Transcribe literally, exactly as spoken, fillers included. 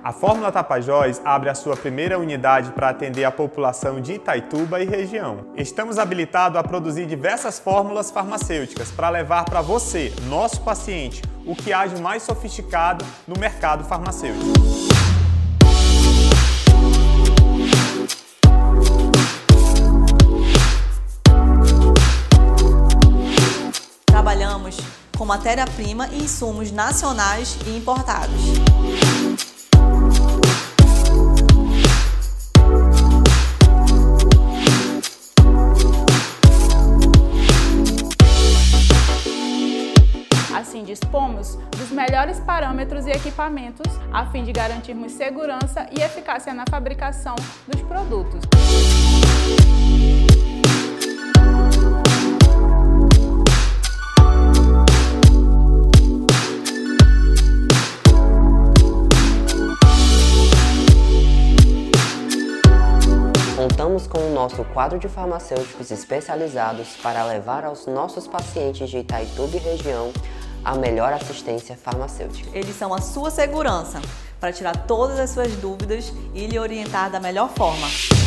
A Fórmula Tapajós abre a sua primeira unidade para atender a população de Itaituba e região. Estamos habilitados a produzir diversas fórmulas farmacêuticas para levar para você, nosso paciente, o que há de mais sofisticado no mercado farmacêutico. Trabalhamos com matéria-prima e insumos nacionais e importados. Assim, dispomos dos melhores parâmetros e equipamentos a fim de garantirmos segurança e eficácia na fabricação dos produtos. Contamos com o nosso quadro de farmacêuticos especializados para levar aos nossos pacientes de Itaituba e região a melhor assistência farmacêutica. Eles são a sua segurança para tirar todas as suas dúvidas e lhe orientar da melhor forma.